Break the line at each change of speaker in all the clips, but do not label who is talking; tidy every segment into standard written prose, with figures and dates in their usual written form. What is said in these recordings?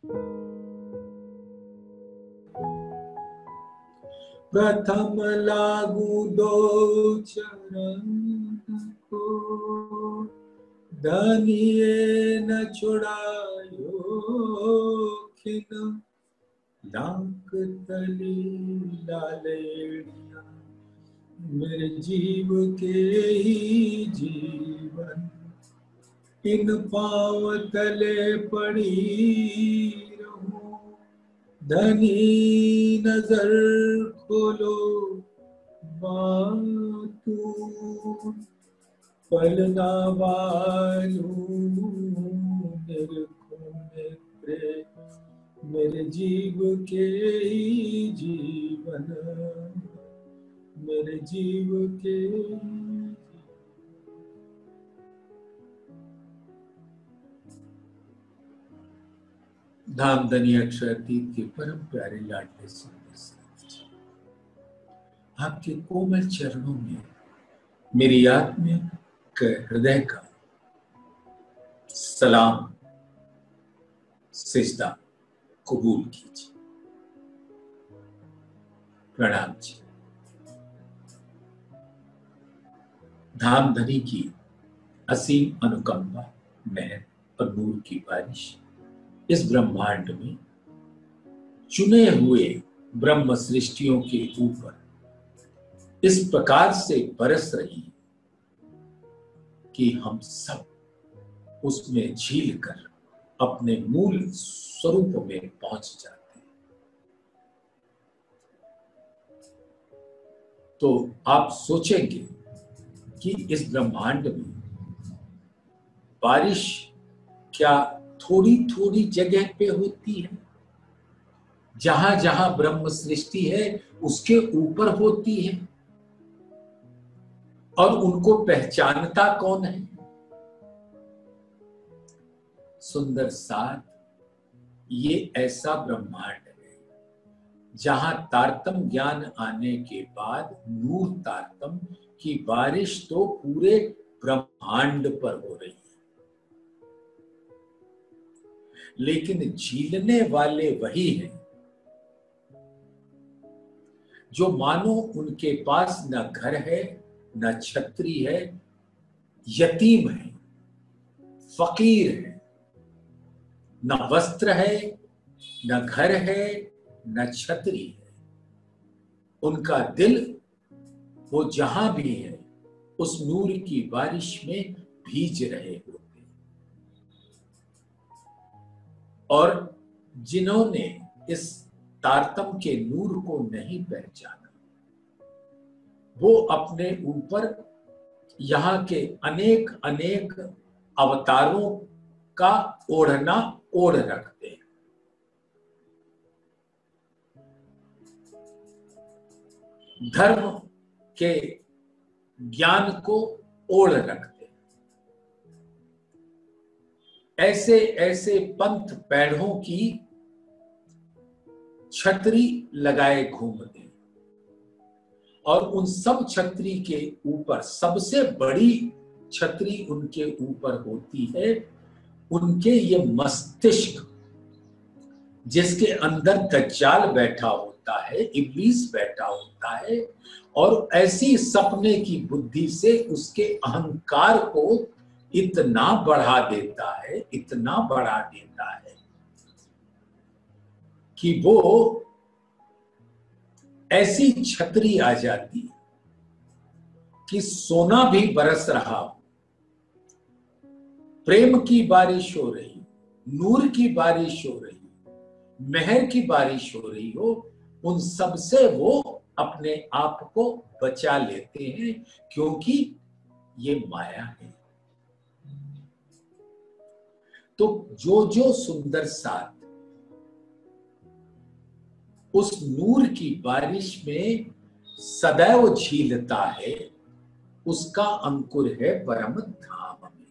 प्रथम लागू दो चरण को, धनिये न छुड़ायो खिन, लांक तली लालेड़िया, मेरे जीव के ही जीवन, इन पांव तले पड़ी रहूं, धनी नजर खोलो बातू, पलना वालू निरखो नेत्रे, मेरे जीव के ही जीवन, मेरे जीव के। धामधनी अक्षरातीत के परम प्यारे लाडले सुंदर साथ, आपके कोमल चरणों में मेरी आत्मिक हृदय का सलाम सिजदा कबूल कीजिए। प्रणाम जी। धामधनी की असीम अनुकंपा, मेहर और नूर की बारिश इस ब्रह्मांड में चुने हुए ब्रह्म सृष्टियों के ऊपर इस प्रकार से बरस रही है कि हम सब उसमें झील कर अपने मूल स्वरूप में पहुंच जाते हैं। तो आप सोचेंगे कि इस ब्रह्मांड में बारिश क्या थोड़ी थोड़ी जगह पे होती है? जहां जहां ब्रह्म सृष्टि है उसके ऊपर होती है, और उनको पहचानता कौन है? सुंदर साथ, ये ऐसा ब्रह्मांड है जहां तारतम ज्ञान आने के बाद नूर तारतम की बारिश तो पूरे ब्रह्मांड पर हो रही है, लेकिन झीलने वाले वही हैं जो मानो उनके पास न घर है, न छतरी है, यतीम है, फकीर है, न वस्त्र है, न घर है, न छतरी है। उनका दिल वो जहां भी है उस नूर की बारिश में भीज रहे होते। और जिन्होंने इस तारतम के नूर को नहीं पहचाना, वो अपने ऊपर यहाँ के अनेक अनेक अवतारों का ओढ़ना ओढ़ रखते हैं। धर्म के ज्ञान को ओढ़ रखते हैं। ऐसे ऐसे पंथ पैढ़ों की छतरी लगाए घूमते हैं, और उन सब छतरी के ऊपर सबसे बड़ी छतरी उनके ऊपर होती है उनके ये मस्तिष्क, जिसके अंदर दज्जाल बैठा होता है, इब्लीस बैठा होता है, और ऐसी सपने की बुद्धि से उसके अहंकार को इतना बढ़ा देता है, इतना बढ़ा देता है कि वो ऐसी छतरी आ जाती है कि सोना भी बरस रहा हो, प्रेम की बारिश हो रही, नूर की बारिश हो रही, मेहर की बारिश हो रही हो, उन सब से वो अपने आप को बचा लेते हैं, क्योंकि ये माया है। तो जो जो सुंदर साथ उस नूर की बारिश में सदैव झीलता है, उसका अंकुर है परम धाम में।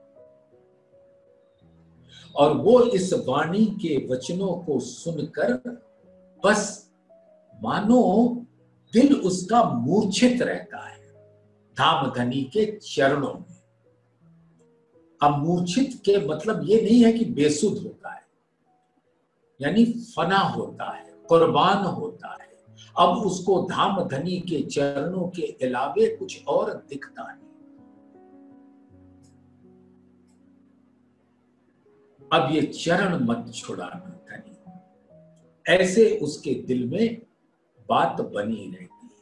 और वो इस वाणी के वचनों को सुनकर बस मानो दिल उसका मूर्छित रहता है धामधनी के चरणों में। अब मूर्छित के मतलब ये नहीं है कि बेसुध होता है, यानी फना होता है, कुर्बान होता है। अब उसको धाम धनी के चरणों के अलावे कुछ और दिखता नहीं। अब ये चरण मत छुड़ाना धनी, ऐसे उसके दिल में बात बनी रहती है।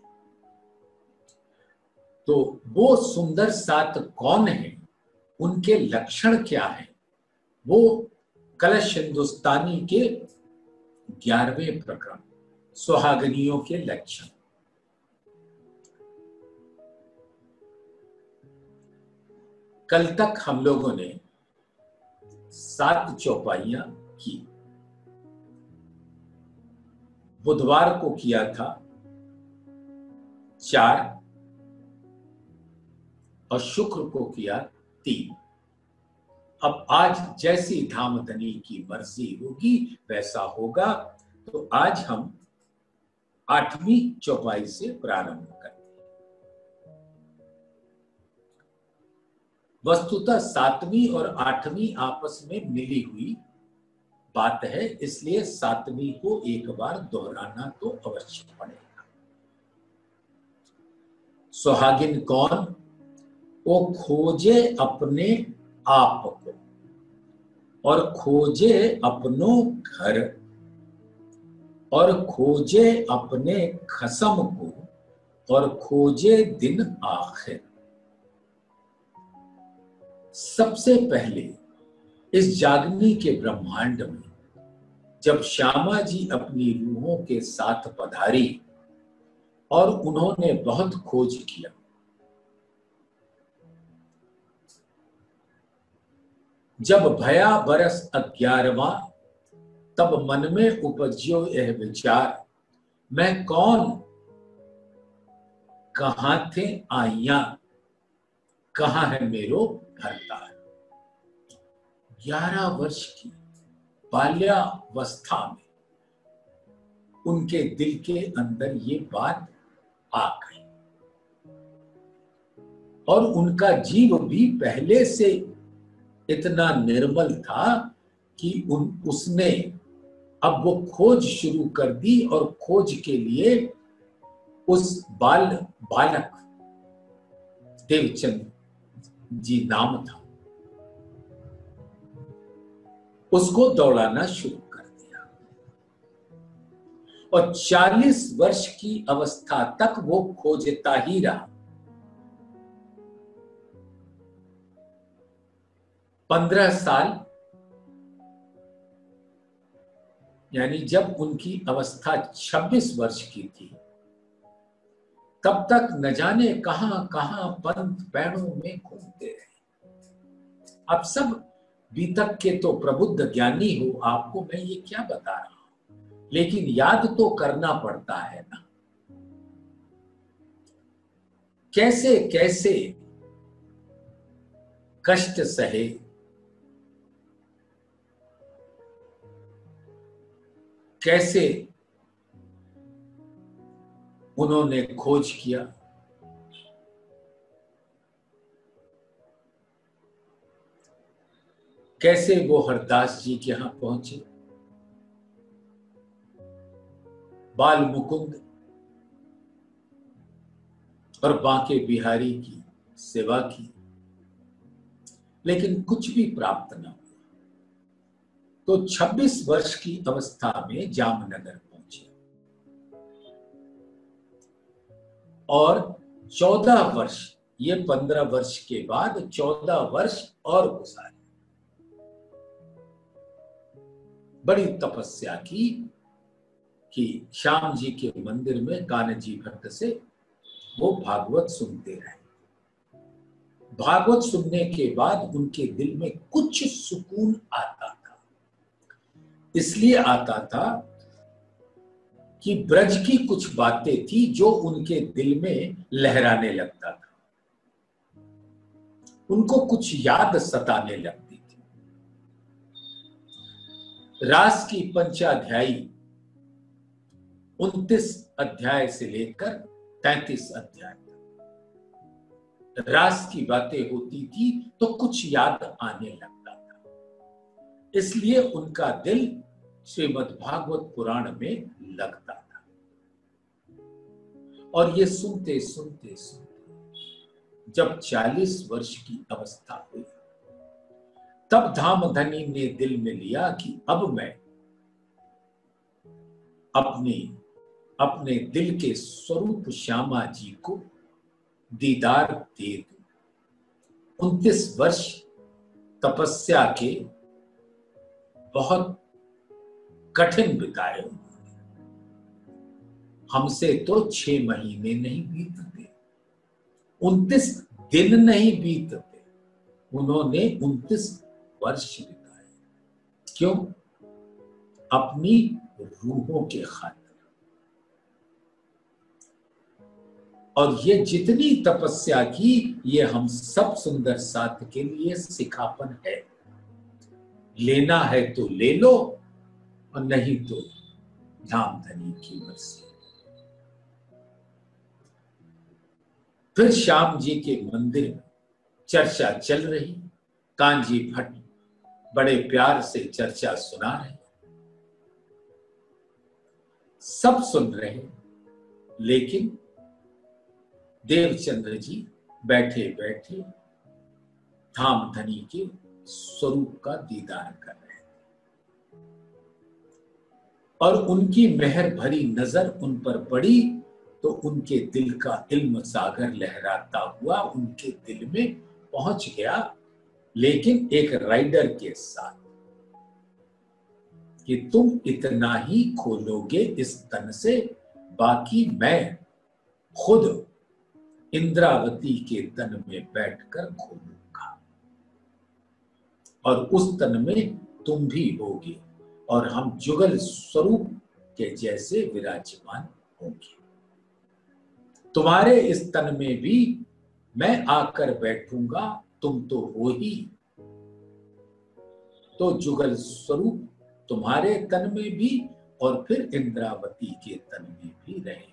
तो वो सुंदर सात कौन है, उनके लक्षण क्या है, वो कलश हिंदुस्तानी के 11वें प्रकरण सुहागनियों के लक्षण। कल तक हम लोगों ने 7 चौपाइयां की। बुधवार को किया था 4 और शुक्र को किया 3। अब आज जैसी धामधनी की मर्जी होगी वैसा होगा। तो आज हम 8वीं चौपाई से प्रारंभ करते हैं। वस्तुतः 7वीं और 8वीं आपस में मिली हुई बात है, इसलिए 7वीं को एक बार दोहराना तो अवश्य पड़ेगा। सुहागिन कौन? वो खोजे अपने आप को और खोजे अपनों घर और खोजे अपने खसम को और खोजे दिन आखिर। सबसे पहले इस जागनी के ब्रह्मांड में जब श्यामा जी अपनी रूहों के साथ पधारी और उन्होंने बहुत खोज किया, जब भया बरस 11वां तब मन में उपज्यो यह विचार, मैं कौन, कहां थे आइया, कहां है मेरो भरतार। 11 वर्ष की बाल्यावस्था में उनके दिल के अंदर ये बात आ गई और उनका जीव भी पहले से इतना निर्मल था कि उसने अब वो खोज शुरू कर दी और खोज के लिए उस बालक देवचंद जी नाम था, उसको दौड़ाना शुरू कर दिया और 40 वर्ष की अवस्था तक वो खोजता ही रहा। 15 साल यानी जब उनकी अवस्था 26 वर्ष की थी, तब तक न जाने कहां कहां पंथ पैड़ों में घूमते रहे। अब सब बीतक के तो प्रबुद्ध ज्ञानी हो, आपको मैं ये क्या बता रहा हूं, लेकिन याद तो करना पड़ता है ना। कैसे कैसे कष्ट सहे, कैसे उन्होंने खोज किया, कैसे वो हरदास जी के यहां पहुंचे, बाल मुकुंद और बांके बिहारी की सेवा की, लेकिन कुछ भी प्राप्त न हुआ। तो 26 वर्ष की अवस्था में जामनगर पहुंचे और 14 वर्ष, ये 15 वर्ष के बाद 14 वर्ष और गुजारे। बड़ी तपस्या की कि श्याम जी के मंदिर में कान्हजी भट्ट से वो भागवत सुनते रहे। भागवत सुनने के बाद उनके दिल में कुछ सुकून आता था। इसलिए आता था कि ब्रज की कुछ बातें थी जो उनके दिल में लहराने लगता था, उनको कुछ याद सताने लगती थी। रास की पंचाध्यायी 29 अध्याय से लेकर 33 अध्याय तक रास की बातें होती थी तो कुछ याद आने लगता था। इसलिए उनका दिल श्रीमद् भागवत पुराण में लगता था। और ये सुनते सुनते सुनते जब 40 वर्ष की अवस्था हुई, तब धामधनी ने दिल में लिया कि अब मैं अपने दिल के स्वरूप श्यामा जी को दीदार दे दूं। 29 वर्ष तपस्या के बहुत कठिन बिताए उन्होंने। हमसे तो 6 महीने नहीं बीतते, 29 दिन नहीं बीतते, उन्होंने 29 वर्ष बिताए। क्यों? अपनी रूहों के खातिर। और ये जितनी तपस्या की, ये हम सब सुंदर साथ के लिए सिखापन है। लेना है तो ले लो, और नहीं तो धामधनी की मर्जी। फिर श्याम जी के मंदिर में चर्चा चल रही। कांजी भट्ट बड़े प्यार से चर्चा सुना रहे, सब सुन रहे, लेकिन देवचंद्र जी बैठे बैठे धामधनी के स्वरूप का दीदार कर रहे थे। और उनकी मेहर भरी नजर उन पर पड़ी तो उनके दिल का इल्म सागर लहराता हुआ उनके दिल में पहुंच गया, लेकिन एक राइडर के साथ, कि तुम इतना ही खोलोगे इस तन से, बाकी मैं खुद इंद्रावती के तन में बैठकर खोलूंगा, और उस तन में तुम भी होगे, और हम जुगल स्वरूप के जैसे विराजमान होंगे। तुम्हारे इस तन में भी मैं आकर बैठूंगा, तुम तो हो ही, तो जुगल स्वरूप तुम्हारे तन में भी और फिर इंद्रावती के तन में भी रहेंगे।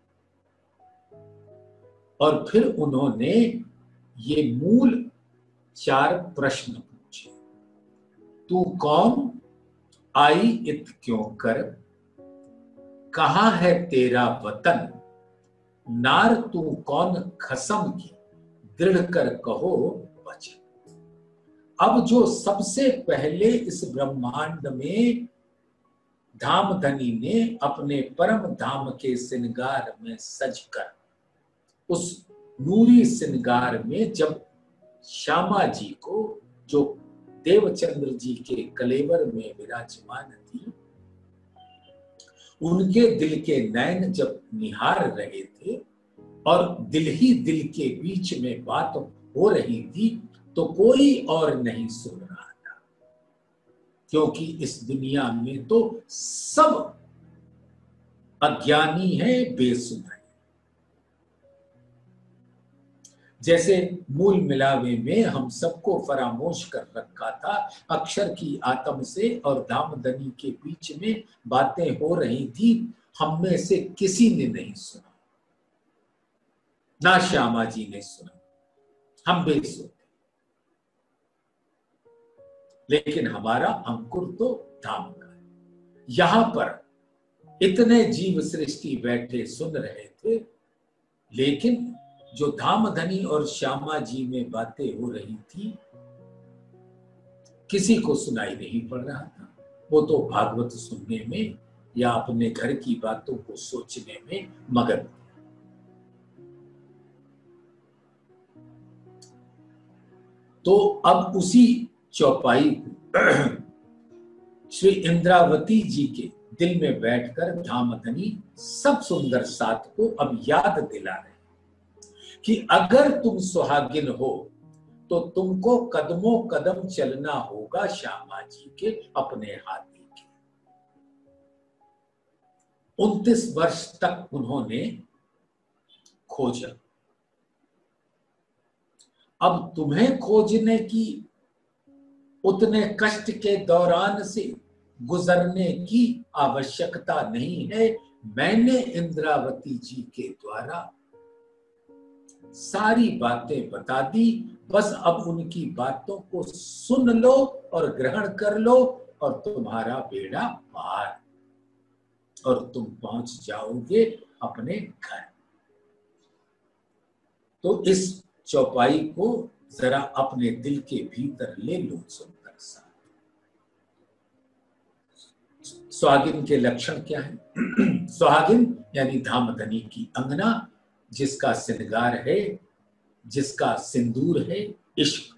और फिर उन्होंने ये मूल 4 प्रश्न पूछे। तू कौन, आई इत क्यों कर, कहां है तेरा वतन, नार तू कौन खसम की, दृढ़ कर कहो वचन। अब जो सबसे पहले इस ब्रह्मांड में धामधनी ने अपने परम धाम के श्रृंगार में सजकर, उस नूरी श्रृंगार में जब श्यामा जी को, जो देवचंद्र जी के कलेवर में विराजमान थी, उनके दिल के नयन जब निहार रहे थे और दिल ही दिल के बीच में बात हो रही थी, तो कोई और नहीं सुन रहा था, क्योंकि इस दुनिया में तो सब अज्ञानी है, बेसुध है। जैसे मूल मिलावे में हम सबको फरामोश कर रखा था, अक्षर की आत्म से और धामधनी के बीच में बातें हो रही थी, हम में से किसी ने नहीं सुना, ना श्यामा जी ने सुना, हम बेसुध थे। लेकिन हमारा अंकुर तो धाम का है। यहां पर इतने जीव सृष्टि बैठे सुन रहे थे, लेकिन जो धामधनी और श्यामा जी में बातें हो रही थी, किसी को सुनाई नहीं पड़ रहा था। वो तो भागवत सुनने में या अपने घर की बातों को सोचने में मगन थे। तो अब उसी चौपाई को श्री इंद्रावती जी के दिल में बैठकर धामधनी सब सुंदर साथ को अब याद दिला रहे कि अगर तुम सुहागिन हो तो तुमको कदमों कदम चलना होगा श्यामा जी के अपने हाथी के। 29 वर्ष तक उन्होंने खोजा। अब तुम्हें खोजने की, उतने कष्ट के दौरान से गुजरने की आवश्यकता नहीं है। मैंने इंद्रावती जी के द्वारा सारी बातें बता दी, बस अब उनकी बातों को सुन लो और ग्रहण कर लो, और तुम्हारा बेड़ा पार, और तुम पहुंच जाओगे अपने घर। तो इस चौपाई को जरा अपने दिल के भीतर ले लो सुंदर सा। सुहागिन के लक्षण क्या है? सुहागिन यानी धामधनी की अंगना, जिसका श्रृंगार है, जिसका सिंदूर है इश्क।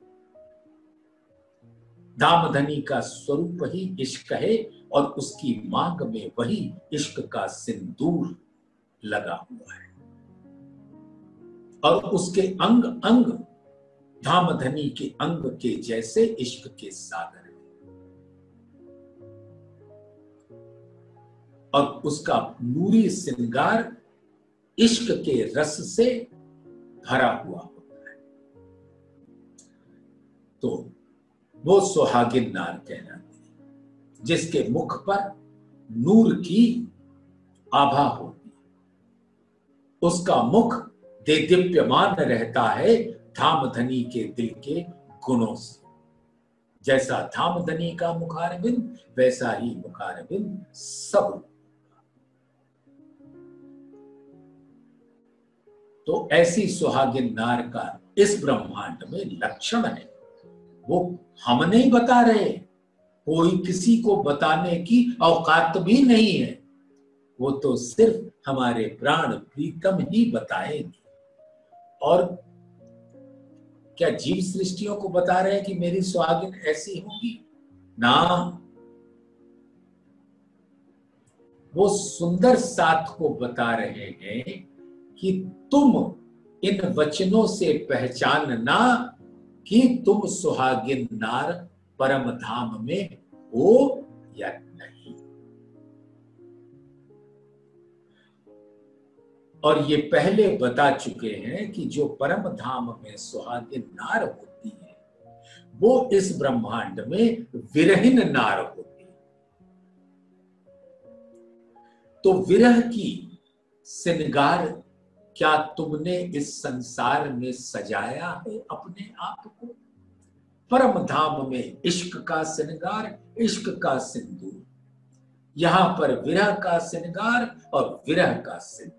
धामधनी का स्वरूप ही इश्क है और उसकी मांग में वही इश्क का सिंदूर लगा हुआ है, और उसके अंग अंग धामधनी के अंग के जैसे इश्क के सागर है, और उसका नूरी श्रृंगार इश्क के रस से भरा हुआ होता है। तो वो सुहागिन नार कहलाती है, जिसके मुख पर नूर की आभा होती है। उसका मुख देदीप्यमान रहता है धामधनी के दिल के गुणों से। जैसा धामधनी का मुखारबिंद, वैसा ही मुखारबिंद सब। तो ऐसी सुहागिन नार का इस ब्रह्मांड में लक्षण है। वो हम नहीं बता रहे, कोई किसी को बताने की औकात भी नहीं है, वो तो सिर्फ हमारे प्राण प्रीतम ही बताएंगे। और क्या जीव सृष्टियों को बता रहे हैं कि मेरी सुहागिन ऐसी होगी? ना, वो सुंदर साथ को बता रहे हैं कि तुम इन वचनों से पहचानना कि तुम सुहागिन नार परम धाम में हो या नहीं। और ये पहले बता चुके हैं कि जो परम धाम में सुहागिन नार होती है, वो इस ब्रह्मांड में विरहीन नार होती है। तो विरह की श्रृंगार क्या तुमने इस संसार में सजाया है अपने आप को? परम धाम में इश्क का श्रृंगार, इश्क का सिंदूर, यहां पर विरह का श्रृंगार और विरह का सिंदूर।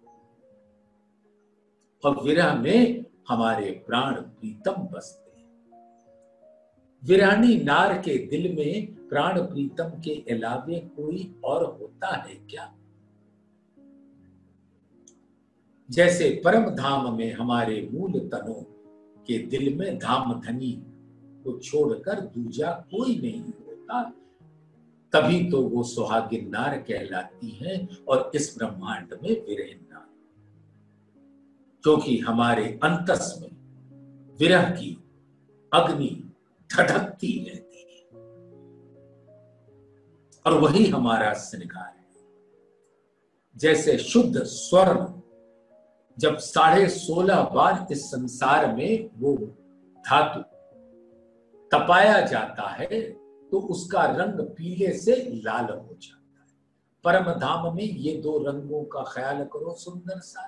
और विरह में हमारे प्राण प्रीतम बसते हैं। विरहणी नार के दिल में प्राण प्रीतम के अलावे कोई और होता है क्या? जैसे परम धाम में हमारे मूल तनों के दिल में धामधनी को छोड़कर दूजा कोई नहीं होता, तभी तो वो सुहागिन नार कहलाती है और इस ब्रह्मांड में विरहीन नार, क्योंकि हमारे अंतस में विरह की अग्नि धधकती रहती है और वही हमारा श्रृंगार है। जैसे शुद्ध स्वर्ण जब 16.5 बार इस संसार में वो धातु तपाया जाता है तो उसका रंग पीले से लाल हो जाता है। परम धाम में ये दो रंगों का ख्याल करो सुंदर सा।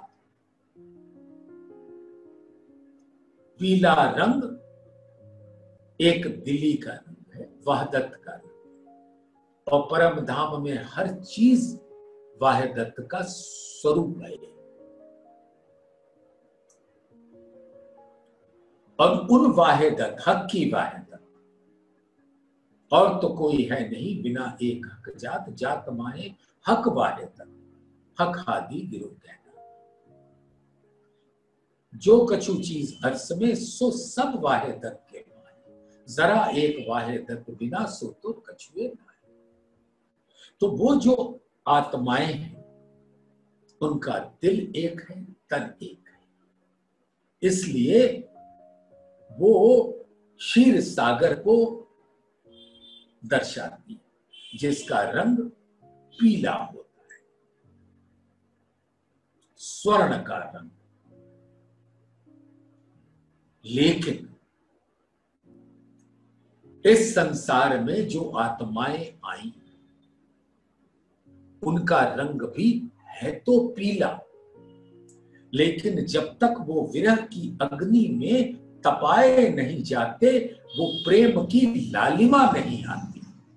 पीला रंग एक दिली का रंग है, वहदत का रंग, और परम धाम में हर चीज वहदत का स्वरूप है। और उन वाहिदत, हक की वाहिदत, और तो कोई है नहीं बिना एक हक जात, जात माए हक वाहिदत, हक हादी गिरो कहना। जो कछु चीज अर्स में सो सब वाहिदत के माए, जरा एक वाहिदत बिना सो तो कछुए माए। तो वो जो आत्माएं हैं उनका दिल एक है, तन एक है, इसलिए वो क्षीर सागर को दर्शाती है जिसका रंग पीला होता है, स्वर्ण का रंग। लेकिन इस संसार में जो आत्माएं आई उनका रंग भी है तो पीला, लेकिन जब तक वो विरह की अग्नि में तपाए नहीं जाते वो प्रेम की लालिमा नहीं आती।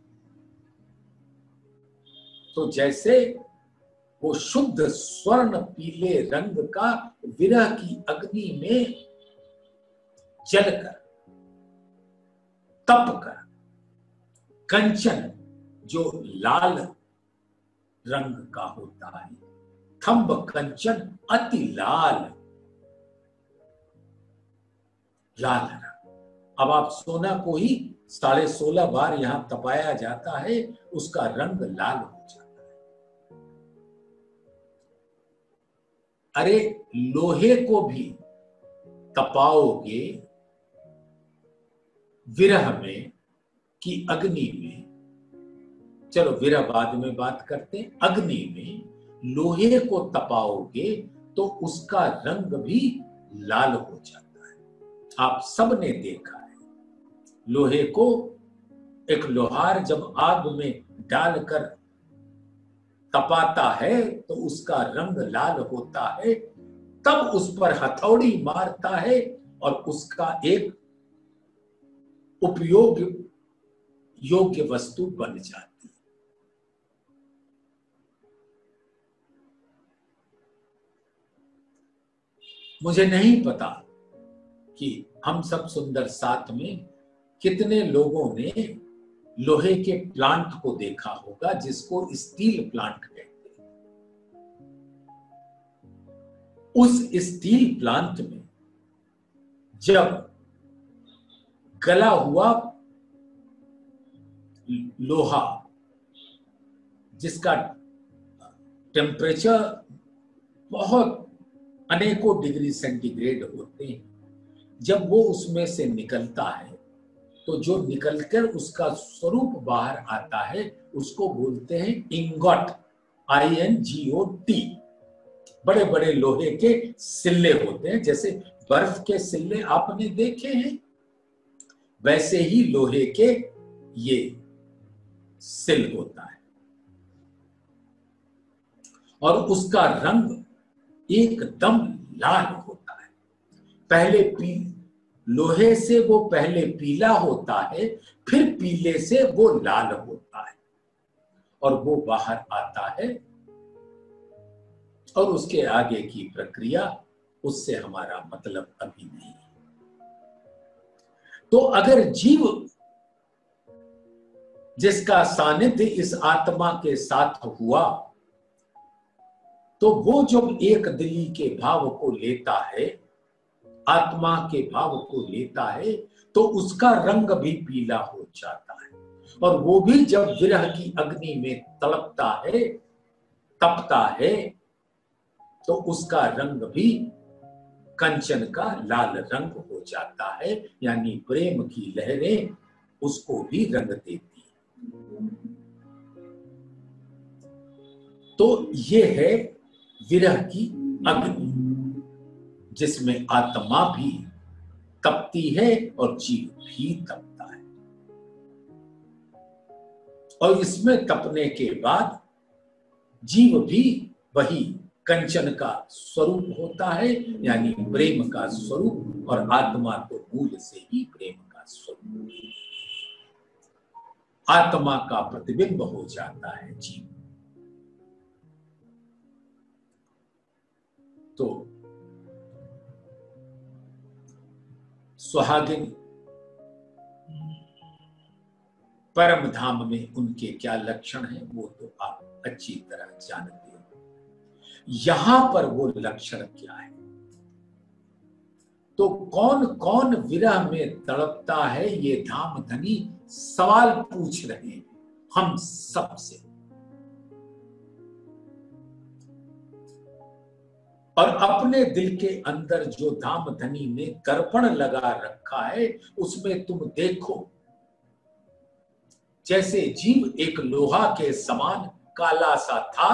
तो जैसे वो शुद्ध स्वर्ण पीले रंग का विरह की अग्नि में जलकर तप कर कंचन जो लाल रंग का होता है, थंब कंचन अति लाल रंग। अब आप सोना को ही 16.5 बार यहां तपाया जाता है, उसका रंग लाल हो जाता है। अरे लोहे को भी तपाओगे विरह में कि अग्नि में, चलो विरह बाद में बात करते हैं, अग्नि में लोहे को तपाओगे तो उसका रंग भी लाल हो जाता है। आप सबने देखा है लोहे को, एक लोहार जब आग में डालकर तपाता है तो उसका रंग लाल होता है, तब उस पर हथौड़ी मारता है और उसका एक उपयोग योग्य वस्तु बन जाती है। मुझे नहीं पता कि हम सब सुंदर साथ में कितने लोगों ने लोहे के प्लांट को देखा होगा जिसको स्टील प्लांट कहते हैं। उस स्टील प्लांट में जब गला हुआ लोहा जिसका टेम्परेचर बहुत अनेकों डिग्री सेंटीग्रेड होते हैं, जब वो उसमें से निकलता है तो जो निकलकर उसका स्वरूप बाहर आता है उसको बोलते हैं इंगोट, INGOT। बड़े बड़े लोहे के सिल्ले होते हैं, जैसे बर्फ के सिल्ले आपने देखे हैं, वैसे ही लोहे के ये सिल होता है और उसका रंग एकदम लाल होता है। पहले लोहे से वो पहले पीला होता है, फिर पीले से वो लाल होता है और वो बाहर आता है, और उसके आगे की प्रक्रिया उससे हमारा मतलब अभी नहीं है। तो अगर जीव जिसका सानिध्य इस आत्मा के साथ हुआ, तो वो जब एक दिली के भाव को लेता है, आत्मा के भाव को लेता है, तो उसका रंग भी पीला हो जाता है। और वो भी जब विरह की अग्नि में तड़पता है, तपता है, तो उसका रंग भी कंचन का लाल रंग हो जाता है, यानी प्रेम की लहरें उसको भी रंग देती है। तो ये है विरह की अग्नि, जिसमें आत्मा भी तपती है और जीव भी तपता है। और इसमें तपने के बाद जीव भी वही कंचन का स्वरूप होता है, यानी प्रेम का स्वरूप, और आत्मा तो मूल से ही प्रेम का स्वरूप, आत्मा का प्रतिबिंब हो जाता है जीव। तो सुहागिन परम धाम में उनके क्या लक्षण हैं वो तो आप अच्छी तरह जानते हो। यहां पर वो लक्षण क्या है? तो कौन कौन विरह में तड़पता है, ये धाम धनी सवाल पूछ रहे हैं हम सबसे। और अपने दिल के अंदर जो धाम धनी ने दर्पण लगा रखा है उसमें तुम देखो, जैसे जीव एक लोहा के समान काला सा था,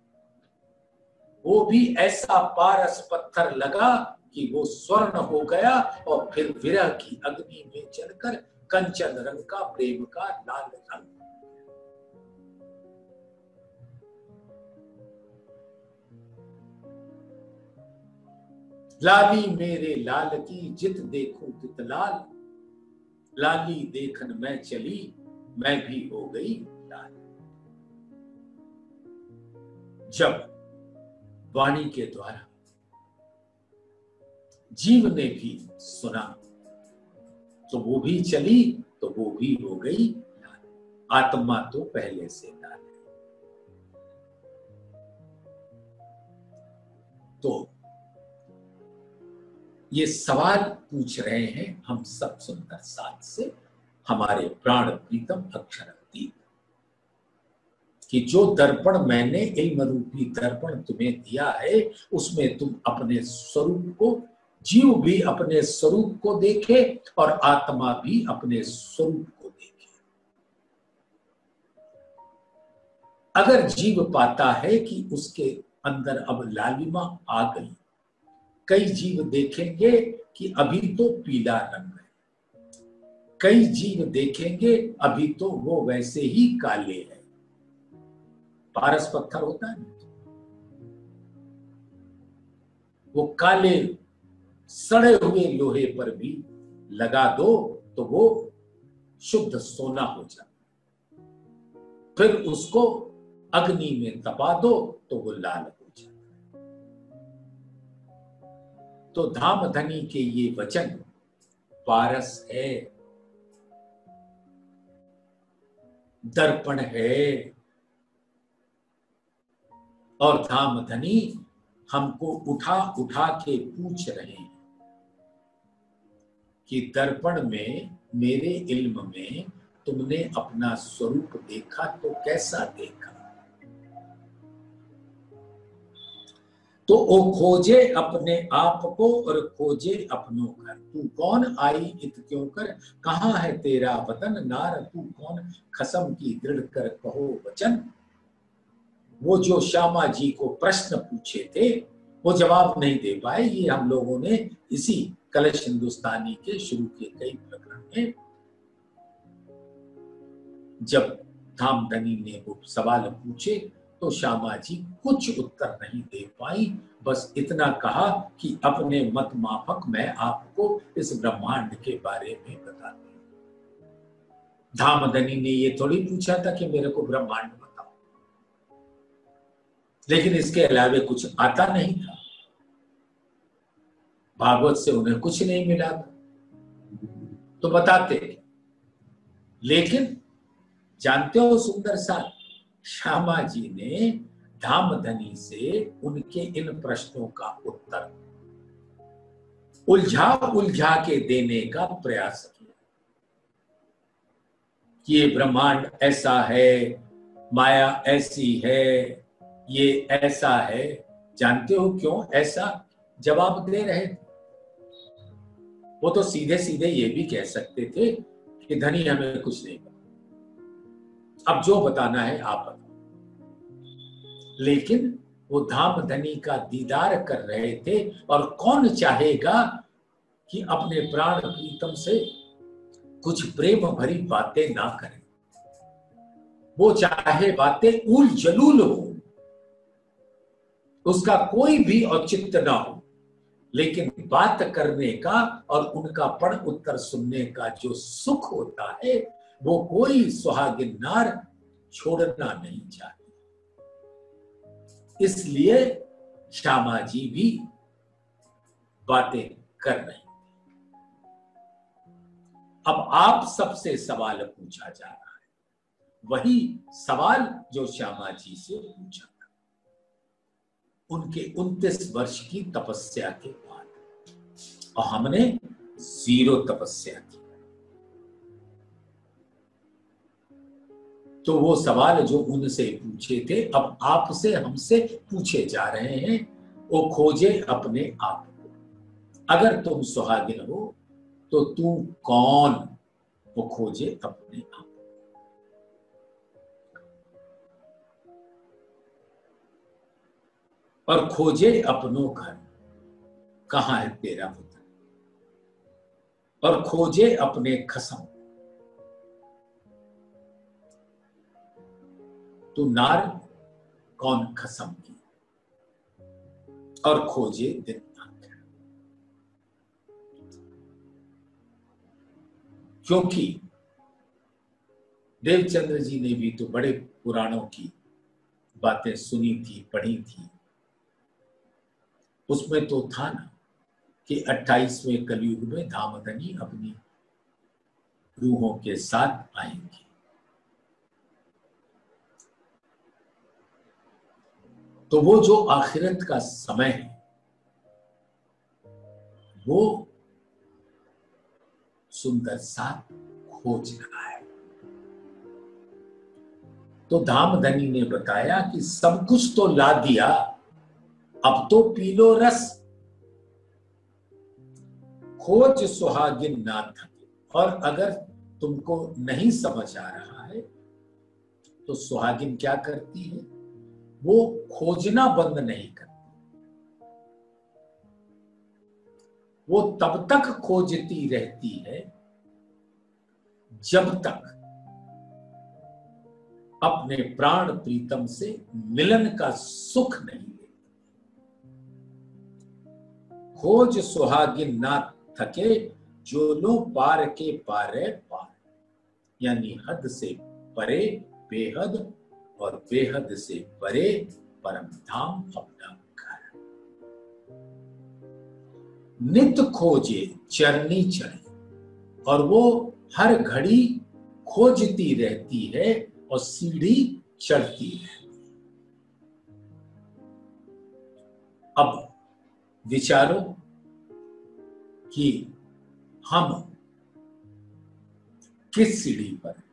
वो भी ऐसा पारस पत्थर लगा कि वो स्वर्ण हो गया और फिर विरह की अग्नि में जलकर कंचन रंग का, प्रेम का लाल रंग। लाली मेरे लाल की जित देखूं तित लाल, लाली देखन मैं चली मैं भी हो गई लाल। जब वाणी के द्वारा जीव ने भी सुना तो वो भी चली, तो वो भी हो गई लाल। आत्मा तो पहले से लाल है। तो ये सवाल पूछ रहे हैं हम सब सुंदर साथ से हमारे प्राण प्रीतम अक्षरातीत कि जो दर्पण मैंने इल्म रूपी दर्पण तुम्हें दिया है, उसमें तुम अपने स्वरूप को, जीव भी अपने स्वरूप को देखे और आत्मा भी अपने स्वरूप को देखे। अगर जीव पाता है कि उसके अंदर अब लालिमा आ गई, कई जीव देखेंगे कि अभी तो पीला रंग है, कई जीव देखेंगे अभी तो वो वैसे ही काले हैं। पारस पत्थर होता है, वो काले सड़े हुए लोहे पर भी लगा दो तो वो शुद्ध सोना हो जाता, फिर उसको अग्नि में तपा दो तो वो लाल हो जाता। तो धामधनी के ये वचन पारस है, दर्पण है, और धामधनी हमको उठा उठा के पूछ रहे हैं कि दर्पण में, मेरे इल्म में तुमने अपना स्वरूप देखा तो कैसा देखा? तो ओ खोजे अपने आप को और खोजे अपनों घर। तू कौन आई इत क्यों कर, कहाँ है तेरा वतन? नार तू कौन खसम की दृढ़ कर कहो वचन। वो जो श्यामा जी को प्रश्न पूछे थे वो जवाब नहीं दे पाए। ये हम लोगों ने इसी कलश हिंदुस्तानी के शुरू के कई प्रकरण में, जब धामधनी ने वो सवाल पूछे तो श्यामा जी कुछ उत्तर नहीं दे पाई, बस इतना कहा कि अपने मत माफक मैं आपको इस ब्रह्मांड के बारे में बताती हूं। धामधनी ने ये थोड़ी पूछा था कि मेरे को ब्रह्मांड बताओ, लेकिन इसके अलावे कुछ आता नहीं था। भागवत से उन्हें कुछ नहीं मिला था तो बताते, लेकिन जानते हो सुंदर साथ, श्यामा जी ने धामधनी से उनके इन प्रश्नों का उत्तर उलझा उलझा के देने का प्रयास किया। ये ब्रह्मांड ऐसा है, माया ऐसी है, ये ऐसा है। जानते हो क्यों ऐसा जवाब दे रहे थे? वो तो सीधे सीधे ये भी कह सकते थे कि धनी हमें कुछ नहीं पता, अब जो बताना है आप बताओ। लेकिन वो धामधनी का दीदार कर रहे थे, और कौन चाहेगा कि अपने प्राण प्रीतम से कुछ प्रेम भरी बातें ना करें। वो चाहे बातें उल जलूल हो, उसका कोई भी औचित्य ना हो, लेकिन बात करने का और उनका पढ़ उत्तर सुनने का जो सुख होता है वो कोई सुहागिन नार छोड़ना नहीं चाहती। इसलिए श्यामा जी भी बातें कर रही थी। अब आप सबसे सवाल पूछा जा रहा है, वही सवाल जो श्यामा जी से पूछा था उनके 29 वर्ष की तपस्या के बाद, और हमने 0 तपस्या की। तो वो सवाल जो उनसे पूछे थे अब आपसे हमसे पूछे जा रहे हैं। वो खोजे अपने आप को, अगर तुम सुहागिन हो तो तू कौन? वो खोजे अपने आप। और खोजे अपनों घर, कहां है तेरा वतन? और खोजे अपने खसम, तू नार कौन खसम की? और खोजे दिन आखिर, क्योंकि देवचंद्र जी ने भी तो बड़े पुराणों की बातें सुनी थी, पढ़ी थी, उसमें तो था ना कि 28वें कलयुग में धामधनी अपनी रूहों के साथ आएंगे। तो वो जो आखिरत का समय है वो सुंदर सा खोज रहा है। तो धामधनी ने बताया कि सब कुछ तो ला दिया, अब तो पी लो रस, खोज सुहागिन ना थके। और अगर तुमको नहीं समझ आ रहा है तो सुहागिन क्या करती है, वो खोजना बंद नहीं करती, वो तब तक खोजती रहती है जब तक अपने प्राण प्रीतम से मिलन का सुख नहीं लेती। खोज सुहागिन ना थके, जो लो पार के पारे पार, यानी हद से परे बेहद और बेहद से परे परम धाम अपना घर। नित खोजे चरनी चढ़े, और वो हर घड़ी खोजती रहती है और सीढ़ी चढ़ती रहती है। अब विचारो कि हम किस सीढ़ी पर हैं।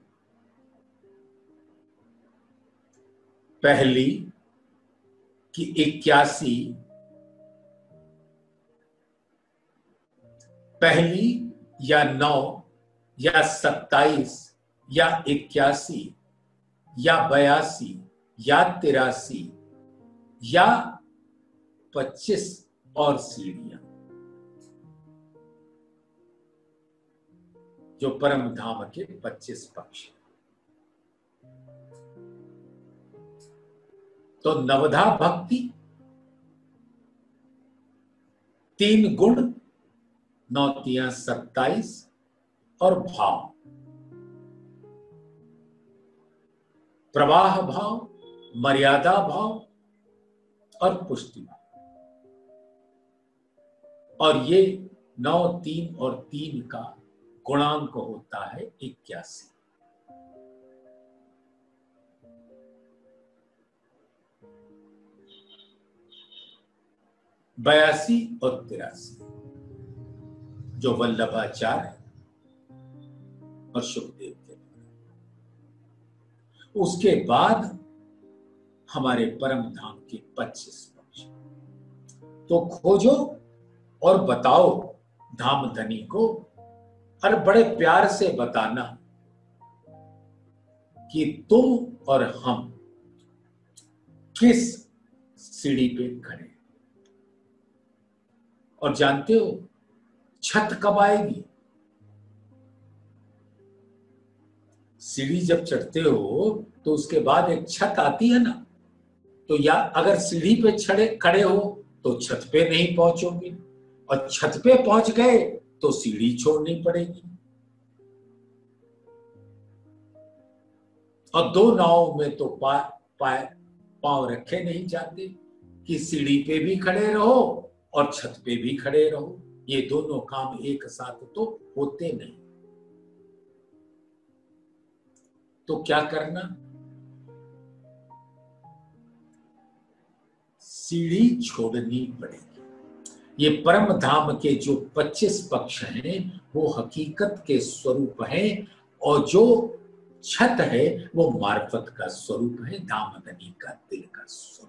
पहली कि 81, पहली या 9 या 27 या 81 या 82 या 83 या 25 और सीढ़ियां जो परम धाम के 25 पक्ष। तो नवधा भक्ति, 3 गुण, 9 तियां 27 और भाव, प्रवाह भाव, मर्यादा भाव और पुष्टि भाव। और ये 9, 3 और 3 का गुणांक होता है 81। बयासी और 83 जो वल्लभाचार्य और सुखदेव के। उसके बाद हमारे परम धाम के 25 पक्ष। तो खोजो और बताओ धामधनी को, और बड़े प्यार से बताना कि तुम और हम किस सीढ़ी पे खड़े। और जानते हो छत कब आएगी? सीढ़ी जब चढ़ते हो तो उसके बाद एक छत आती है ना। तो या अगर सीढ़ी पे खड़े हो तो छत पे नहीं पहुंचोगे, और छत पे पहुंच गए तो सीढ़ी छोड़नी पड़ेगी। और 2 नावों में तो पांव रखे नहीं जाते कि सीढ़ी पे भी खड़े रहो और छत पे भी खड़े रहो। ये दोनों काम एक साथ तो होते नहीं। तो क्या करना? सीढ़ी छोड़नी पड़ेगी। ये परम धाम के जो 25 पक्ष हैं वो हकीकत के स्वरूप हैं, और जो छत है वो मार्फत का स्वरूप है, धामधनी का दिल का स्वरूप।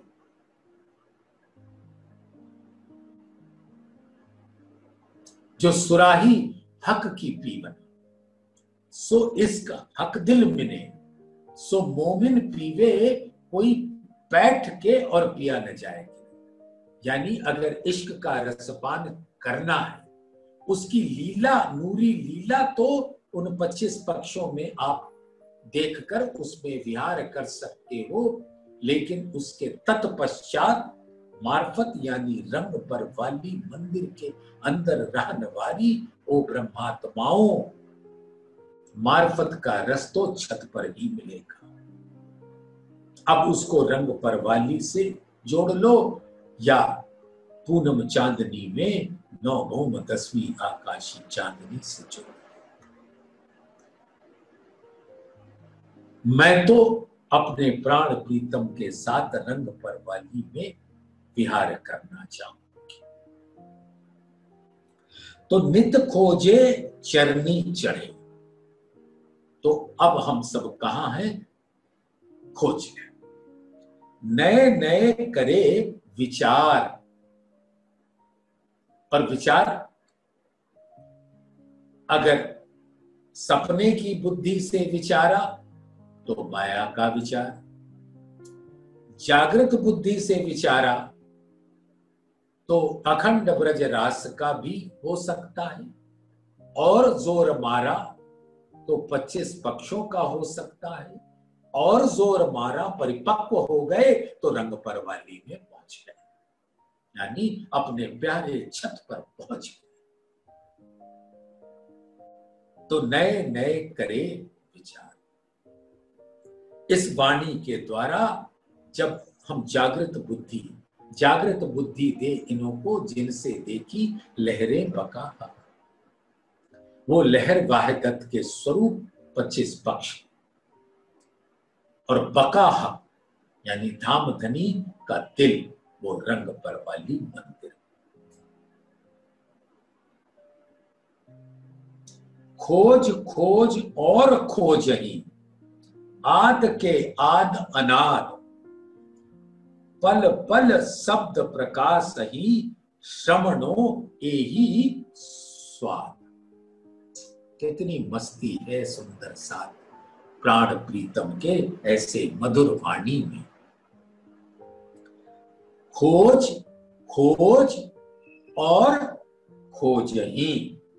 जो सुराही हक की पीवन, सो इसका हक दिल मिने, सो मोमिन पीवे, कोई बैठ के और पिया न जाए। यानी अगर इश्क का रसपान करना है, उसकी लीला, नूरी लीला तो उन 25 पक्षों में आप देखकर उसमें विहार कर सकते हो, लेकिन उसके तत्पश्चात मार्फत यानी रंग पर वाली मंदिर के अंदर रहने वाली ओ ब्रह्मात्माओं, मार्फत का रस तो छत पर ही मिलेगा। अब उसको रंग परवाली से जोड़ लो या पूनम चांदनी में 9 भौम 10वीं आकाशी चांदनी से जोड़ लो। मैं तो अपने प्राण प्रीतम के साथ रंग परवाली में विहार करना चाहूंगी। तो नित खोजे चरनी चढ़े। तो अब हम सब कहां हैं? खोज में। नए नए करे विचार। और विचार अगर सपने की बुद्धि से विचारा तो माया का विचार, जागृत बुद्धि से विचारा तो अखंड ब्रज रास का भी हो सकता है, और जोर मारा तो 25 पक्षों का हो सकता है, और जोर मारा परिपक्व हो गए तो रंग परवाली में पहुंच गए, यानी अपने प्यारे छत पर पहुंच गए। तो नए नए करे विचार। इस वाणी के द्वारा जब हम जागृत बुद्धि दे इन्हों को जिनसे देखी लहरें बका, वो लहर वाहिदत के स्वरूप 25 पक्ष, और बकाह यानी धामधनी का दिल वो रंग परवाली मंदिर। खोज खोज और खोज ही आद के आद अनाद, पल पल शब्द प्रकाश ही श्रवणो एही स्वाद। कितनी मस्ती है सुंदर साथ प्राण प्रीतम के ऐसे मधुर वाणी में। खोज खोज और खोज ही।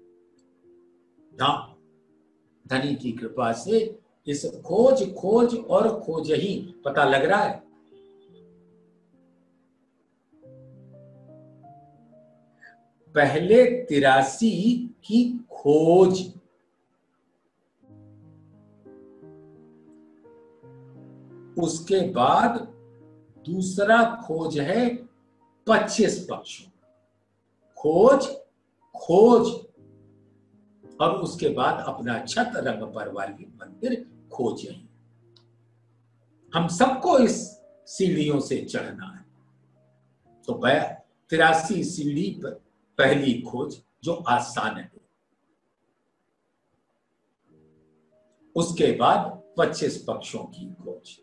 धनी की कृपा से इस खोज खोज और खोज ही पता लग रहा है। पहले 83 की खोज, उसके बाद दूसरा खोज है 25 पक्षों। खोज खोज और उसके बाद अपना छत रंग परवाली मंदिर खोज ही। हम सबको इस सीढ़ियों से चढ़ना है। तो 83 सीढ़ी पर पहली खोज जो आसान है, उसके बाद 25 पक्षों की खोज,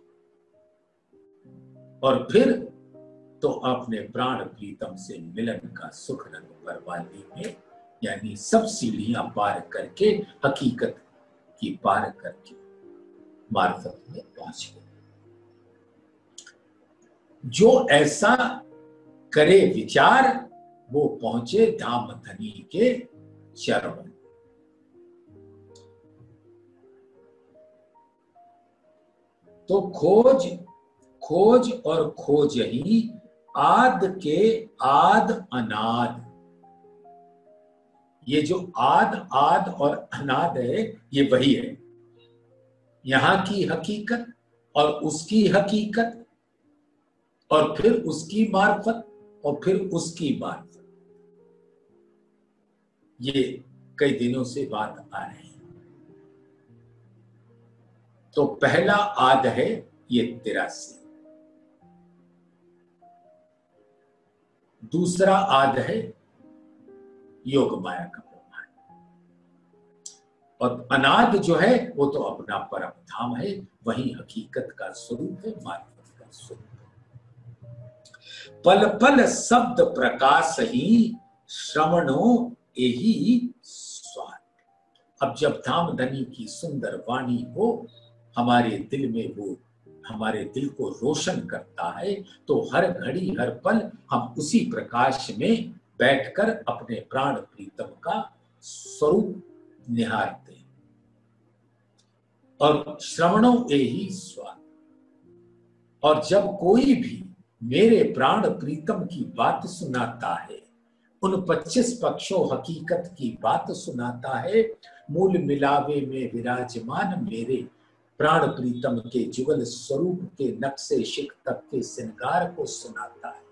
और फिर तो अपने प्राण प्रीतम से मिलन का सुख रंग परवाली में, यानी सब सीढ़ियां पार करके हकीकत की पार करके मार्फत में पहुंच गए। जो ऐसा करे विचार वो पहुंचे धाम धनी के चरण। तो खोज खोज और खोज ही आद के आद अनाद। ये जो आद आद और अनाद है ये वही है, यहां की हकीकत और उसकी हकीकत, और फिर उसकी मार्फत और फिर उसकी मार्फत। ये कई दिनों से बात आ रही है। तो पहला आद है ये 83, दूसरा आद है योग माया का प्रमाण, और अनाद जो है वो तो अपना परम धाम है, वही हकीकत का स्वरूप है, मार्फत का स्वरूप है। पल पल शब्द प्रकाश ही श्रवणो एही स्वाद। अब जब धाम धनी की सुंदर वाणी हो हमारे दिल में, वो हमारे दिल को रोशन करता है, तो हर घड़ी हर पल हम उसी प्रकाश में बैठकर अपने प्राण प्रीतम का स्वरूप निहारते हैं। और श्रवणों एही स्वाद। और जब कोई भी मेरे प्राण प्रीतम की बात सुनाता है, उन 25 पक्षों हकीकत की बात सुनाता है, मूल मिलावे में विराजमान मेरे प्राण प्रीतम के जुगल स्वरूप के नक्शे शिख तक के श्रृंगार को सुनाता है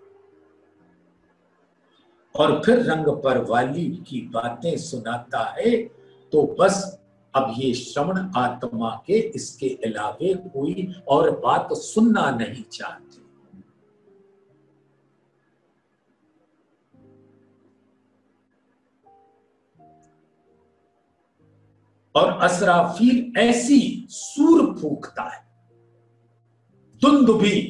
और फिर रंग पर वाली की बातें सुनाता है, तो बस अब ये श्रवण आत्मा के इसके अलावे कोई और बात सुनना नहीं चाहते। और असराफील ऐसी सूर फूंकता है, दुंदुभी,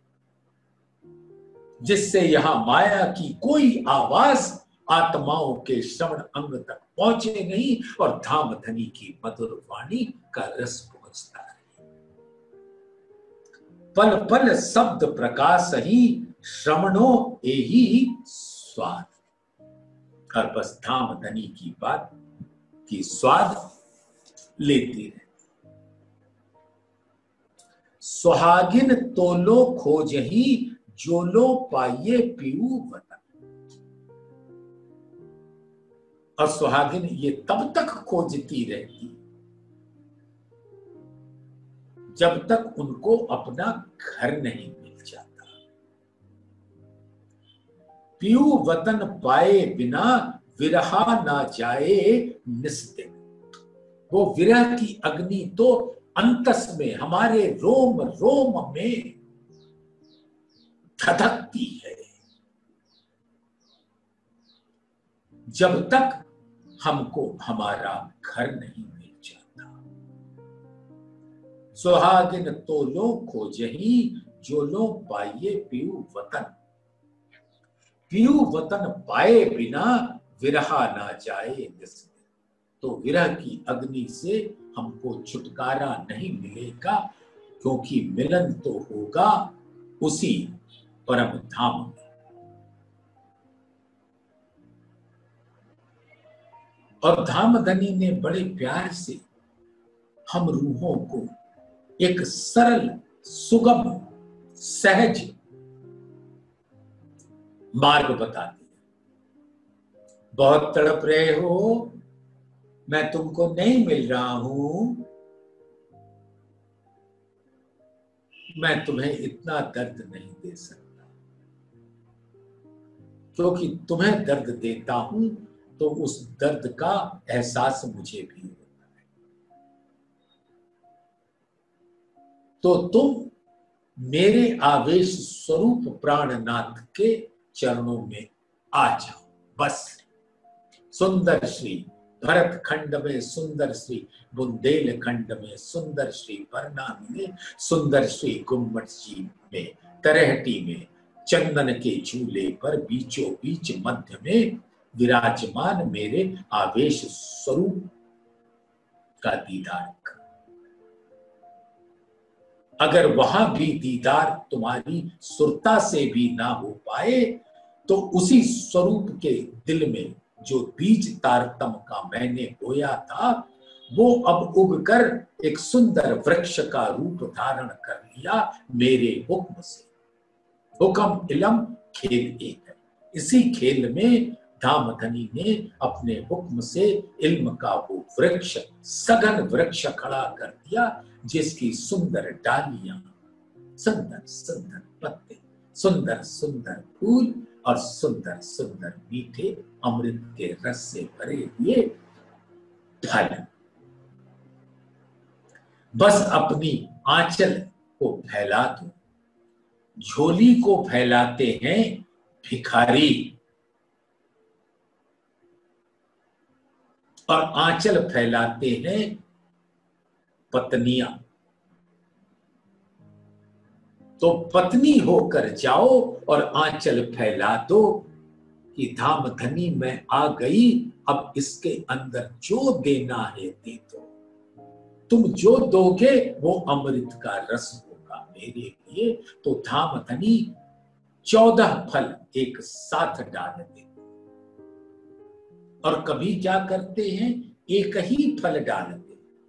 जिससे यहां माया की कोई आवाज आत्माओं के श्रवण अंग तक पहुंचे नहीं और धामधनी की मधुर वाणी का रस पहुंचता है। पल पल शब्द प्रकाश ही श्रवणों एही स्वाद, और बस धामधनी की बात की स्वाद लेते रहे। सुहागिन तोलो खोजही, जो लो पाइये पीऊ वतन। और सुहागिन ये तब तक खोजती रहती जब तक उनको अपना घर नहीं मिल जाता। पीऊ वतन पाए बिना विरहा ना जाए निस्दिन। वो विरह की अग्नि तो अंतस में, हमारे रोम रोम में धधकती है, जब तक हमको हमारा घर नहीं मिल जाता। सुहागिन तो लो खोजही, जो लो पाइये पीऊ वतन। पीऊ वतन पाए बिना विरहा ना जाए निस्दिन। तो विरह की अग्नि से हमको छुटकारा नहीं मिलेगा, क्योंकि मिलन तो होगा उसी परम धाम में। और धामधनी ने बड़े प्यार से हम रूहों को एक सरल, सुगम, सहज मार्ग बता दिया। बहुत तड़प रहे हो, मैं तुमको नहीं मिल रहा हूं, मैं तुम्हें इतना दर्द नहीं दे सकता, क्योंकि तुम्हें दर्द देता हूं तो उस दर्द का एहसास मुझे भी होता है। तो तुम मेरे आवेश स्वरूप प्राणनाथ के चरणों में आ जाओ। बस सुंदर श्री भरत खंड में, सुंदर श्री बुंदेल खंड में, सुंदर श्री परनामी में, सुंदर श्री गुम्मट जी में, तरहटी में, चंदन के झूले पर बीचों बीच मध्य में विराजमान मेरे आवेश स्वरूप का दीदार कर। अगर वहां भी दीदार तुम्हारी सुरता से भी ना हो पाए, तो उसी स्वरूप के दिल में जो बीज तारतम का मैंने बोया था, वो अब उगकर एक सुंदर वृक्ष का रूप धारण कर लिया मेरे हुक्म से। हुक्म इलम खेल एक है। इसी खेल में धामधनी ने अपने हुक्म से इल्म का वो वृक्ष, सघन वृक्ष खड़ा कर दिया, जिसकी सुंदर डालियां, सुंदर सुंदर पत्ते, सुंदर सुंदर फूल और सुंदर सुंदर मीठे अमृत के रस से भरे हुए फल। बस अपनी आंचल को फैला दो। झोली को फैलाते हैं भिखारी, और आंचल फैलाते हैं पत्नियां। तो पत्नी होकर जाओ और आंचल फैला दो कि धामधनी में आ गई, अब इसके अंदर जो देना है दे दो। तुम जो दोगे वो अमृत का रस होगा मेरे लिए। तो धामधनी 14 फल एक साथ डाल दे। और कभी क्या करते हैं, एक ही फल डालते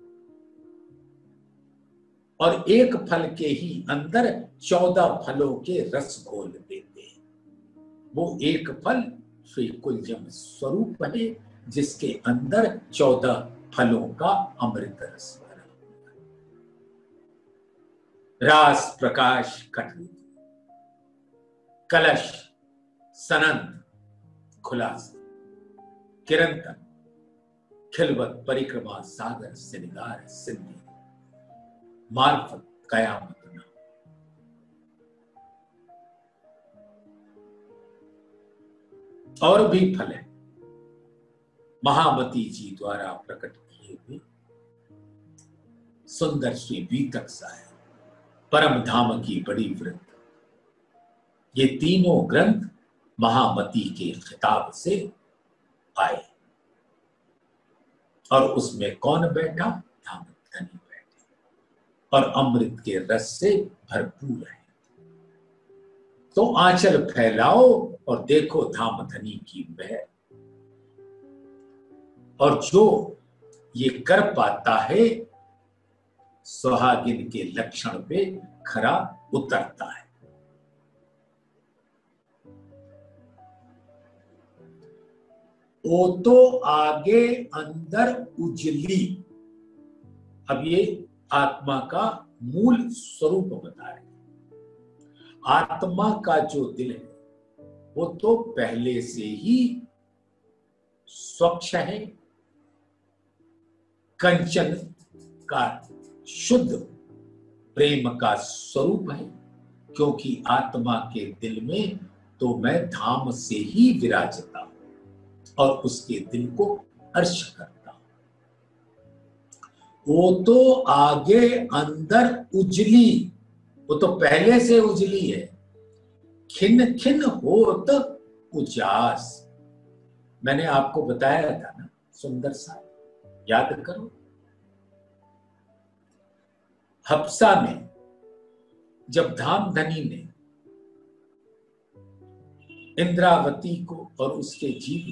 और एक फल के ही अंदर 14 फलों के रस घोल देते हैं। वो एक फल श्री कुलजम स्वरूप है, जिसके अंदर 14 फलों का अमृत रस भरा। रास प्रकाश कटु, कलश सनंद खुलास, किरंतन खिलवत परिक्रमा सागर सिनगार सिंधी, मार्फत कयामत न। और भी फल है महामती जी द्वारा प्रकट किए हुए सुंदर श्री बीतक साय, परम धाम की बड़ी वृत्त। ये तीनों ग्रंथ महामती के खिताब से आए और उसमें कौन बैठा? धामधनी बैठे और अमृत के रस से भरपूर है। तो आंचल फैलाओ और देखो धामधनी की महर। और जो ये कर पाता है सुहागिन के लक्षण पे खरा उतरता है। ओ तो आगे अंदर उजली। अब ये आत्मा का मूल स्वरूप बता रहे। आत्मा का जो दिल है वो तो पहले से ही स्वच्छ है, कंचन का शुद्ध प्रेम का स्वरूप है। क्योंकि आत्मा के दिल में तो मैं धाम से ही विराजता हूं और उसके दिल को अर्श करता हूं। वो तो आगे अंदर उजली, वो तो पहले से उजली है। खिन खिन होत उजास। मैंने आपको बताया था ना, सुंदर सा याद करो। हफ्सा में जब धामधनी ने इंद्रावती को और उसके जीव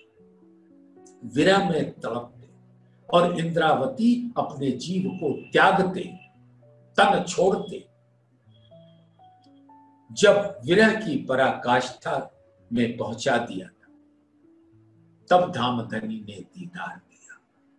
विरह में तड़पते और इंद्रावती अपने जीव को त्यागते, तन छोड़ते, जब विरह की पराकाष्ठा में पहुंचा दिया था, तब धामधनी ने दीदार दिया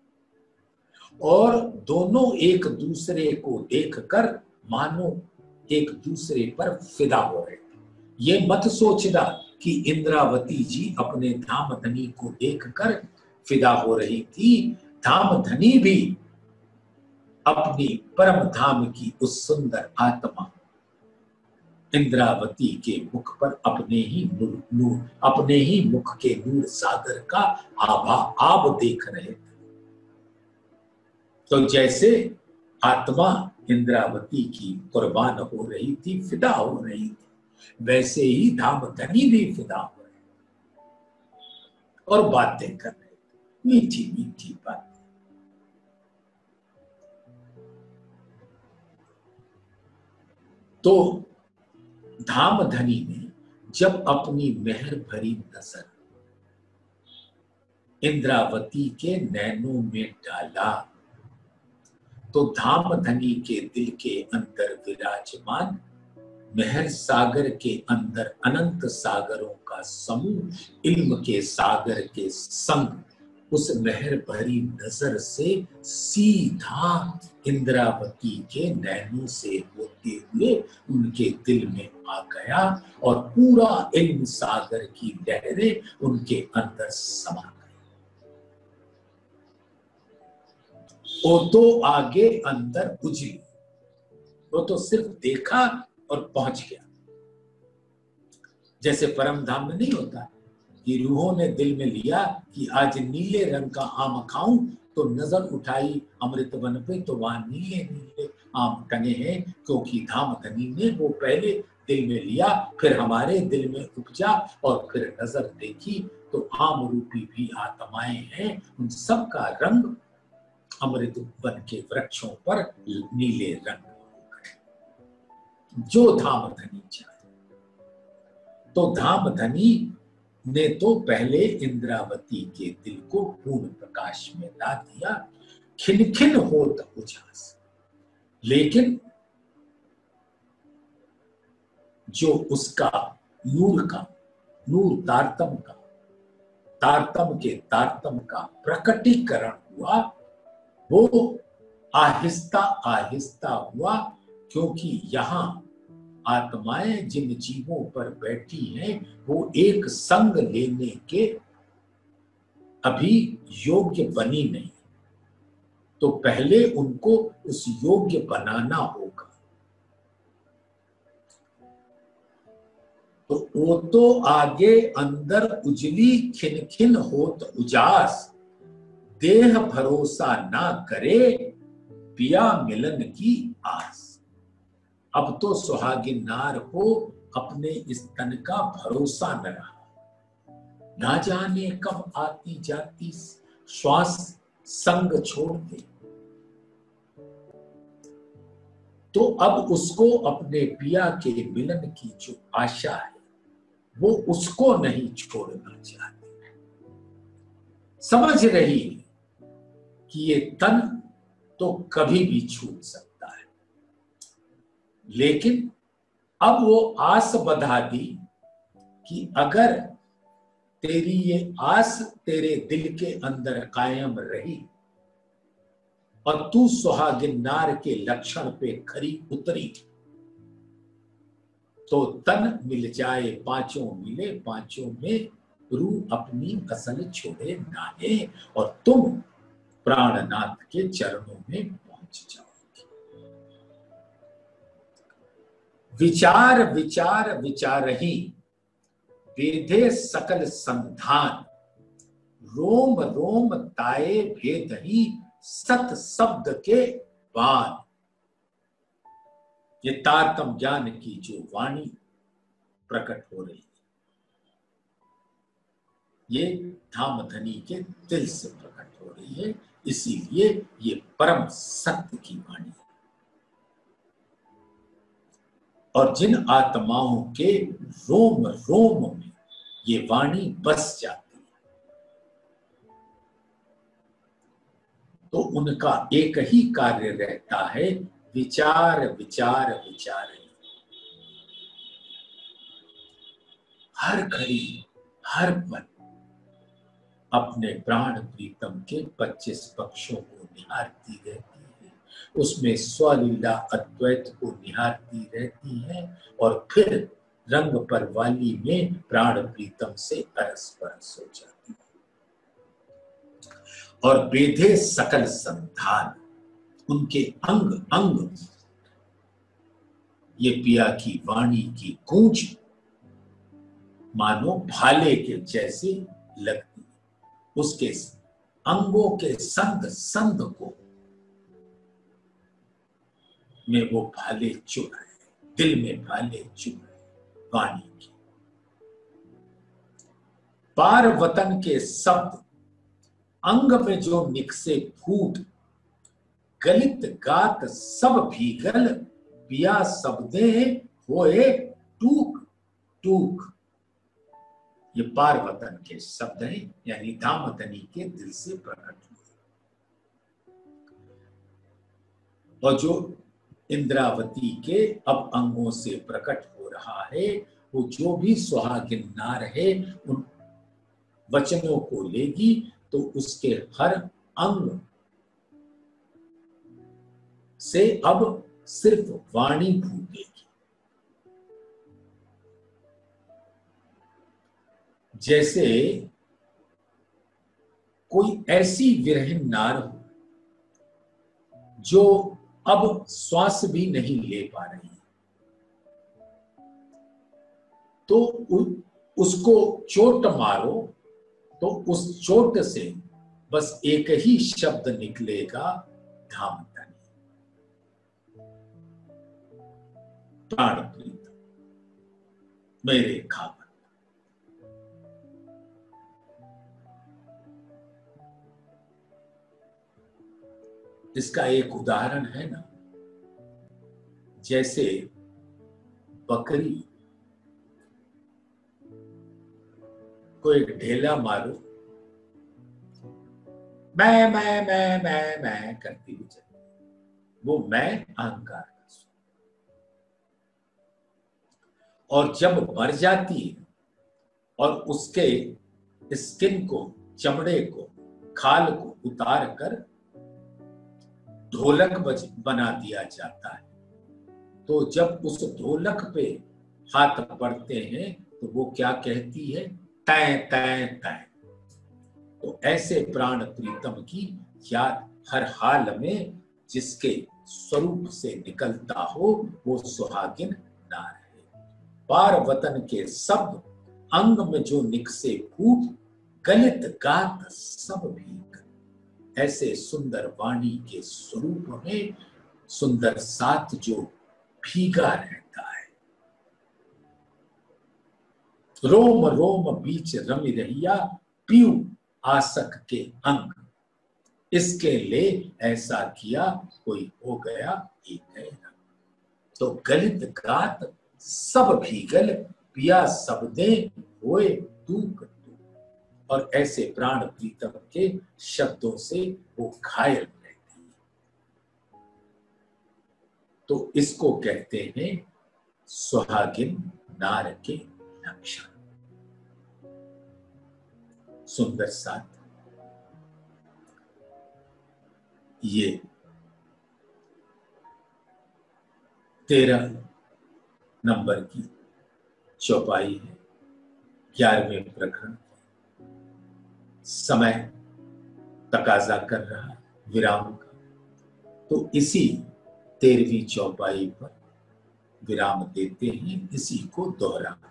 और दोनों एक दूसरे को देखकर मानो एक दूसरे पर फिदा हो रहे थे। ये मत सोचना कि इंद्रावती जी अपने धामधनी को देखकर फिदा हो रही थी। धामधनी भी अपनी परम धाम की उस सुंदर आत्मा इंद्रावती के मुख पर अपने ही मुख के नूर सागर का आभा आप देख रहे थे। तो जैसे आत्मा इंद्रावती की कुर्बान हो रही थी, फिदा हो रही थी, वैसे ही धामधनी भी फिदा हो रहे और बातें कर रहे थे, मीठी मीठी बातें। तो धामधनी ने जब अपनी मेहर भरी नजर इंद्रावती के नैनों में डाला, तो धामधनी के दिल के अंदर विराजमान मेहर सागर के अंदर अनंत सागरों का समूह इल्म के सागर के संग उस मेहर भरी नजर से सीधा इंद्रावती के नैनों से होते हुए उनके दिल में आ गया और पूरा इल्म सागर की लहरें उनके अंदर समा गई। वो तो आगे अंदर उजली, वो तो सिर्फ देखा और पहुंच गया। जैसे परम धाम में नहीं होता कि रूहों ने दिल में लिया कि आज नीले रंग का आम खाऊं, तो नजर उठाई अमृत वन पे, तो वहां नीले नीले आम टंगे हैं। क्योंकि धामधनी ने वो पहले दिल में लिया, फिर हमारे दिल में उपजा और फिर नजर देखी, तो आम रूपी भी आत्माएं हैं, उन सब का रंग अमृत वन के वृक्षों पर नीले रंग जो धामधनी चाहे। तो धामधनी ने तो पहले इंद्रावती के दिल को पूर्ण प्रकाश में ला दिया, खिनखिन होत उजास। लेकिन जो उसका नूर तारतम के तारतम का प्रकटीकरण हुआ, वो आहिस्ता आहिस्ता हुआ। क्योंकि यहाँ आत्माएं जिन जीवों पर बैठी हैं वो एक संग लेने के अभी योग्य बनी नहीं, तो पहले उनको उस योग्य बनाना होगा। तो वो तो आगे अंदर उजली खिन खिन होत उजास, देह भरोसा ना करे पिया मिलन की आस। अब तो सुहागिन नार को अपने इस तन का भरोसा न रहा, ना जाने कब आती जाती श्वास संग छोड़ दे। तो अब उसको अपने पिया के मिलन की जो आशा है वो उसको नहीं छोड़ना चाहती, समझ रही है कि ये तन तो कभी भी छूट सकता है, लेकिन अब वो आस बधा दी कि अगर तेरी ये आस तेरे दिल के अंदर कायम रही और तू सुहागिन नार के लक्षण पे खरी उतरी, तो तन मिल जाए पांचों मिले पांचों में, रूह अपनी असल छोड़े नाहे, और तुम प्राणनाथ के चरणों में पहुंच जाओगे। विचार विचार विचारही वेदे सकल संधान, रोम रोम ताए भेदही सत शब्द के बान। ये तारतम ज्ञान की जो वाणी प्रकट हो रही है, ये धामधनी के दिल से प्रकट हो रही है, इसीलिए ये परम सत्य की वाणी है। और जिन आत्माओं के रोम रोम में ये वाणी बस जाती है, तो उनका एक ही कार्य रहता है, विचार विचार विचार। हर घड़ी हर पल अपने प्राण प्रीतम के 25 पक्षों को निहारती रहती है, उसमें स्वलीला अद्वैत को निहारती रहती है, और फिर रंग परवाली में प्राण प्रीतम से अरस परस हो जाती है। और बेधे सकल संधान, उनके अंग अंग ये पिया की वाणी की गूंज मानो भाले के जैसे लगती है, उसके अंगों के संग संग को में वो भाले चुभ रहे, दिल में भाले चुभ रहे वाणी की। पार वतन के शब्द अंग में जो निकसे फूट, गलित गात सब भीगल पिया शब्दे होए टूक टूक। ये पार वतन के शब्द हैं, यानी धामधनी के दिल से प्रकट हुए। और जो इंद्रावती के अब अंगों से प्रकट हो रहा है, वो जो भी सुहागिन नार है उन वचनों को लेगी तो उसके हर अंग से अब सिर्फ वाणी फूटेगी। जैसे कोई ऐसी विरहीन नार हो जो अब श्वास भी नहीं ले पा रही, तो उसको चोट मारो तो उस चोट से बस एक ही शब्द निकलेगा, धामधनी। प्राण प्रीत मेरे खामन। इसका एक उदाहरण है ना, जैसे बकरी को एक ढेला मारो, मैं करती हुई चलती, वो मैं अहंकार का स्व। और जब मर जाती है और उसके स्किन को, चमड़े को, खाल को उतार कर ढोलक बना दिया जाता है, तो जब उस ढोलक पे हाथ पड़ते हैं तो वो क्या कहती है? तै तै तै। तो ऐसे प्राण प्रीतम की याद हर हाल में जिसके स्वरूप से निकलता हो वो सुहागिन नार है। पार वतन के सब अंग में जो निकसे फूट, गलित गात सब भीग। ऐसे सुंदर वाणी के स्वरूप में सुंदर साथ जो भीगा रहता है। रोम रोम बीच रमि रहिया, पीऊ आसक के अंग। इसके ले ऐसा किया कोई हो गया एक है। तो गलित गात सब भीगल, पिया सब दे होए तूक। और ऐसे प्राण प्रीतम के शब्दों से वो घायल रहती है। तो इसको कहते हैं सुहागिन नार के लक्षण। सुंदर साथ ये 13 नंबर की चौपाई है 11वें प्रकरण। समय तकाजा कर रहा विराम का, तो इसी 13वीं चौपाई पर विराम देते हैं, इसी को दोहराकर।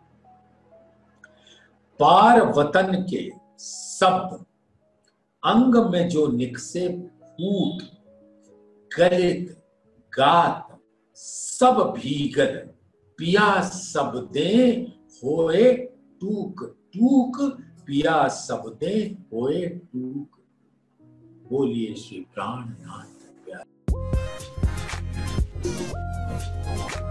पार वतन के शब्द अंग में जो निकसे फूट, गलित गात सब भीगल, पिया सब दे होए टूक टूक। पिया सब दे होए टूक। बोलिए श्री प्राणनाथ प्यारे।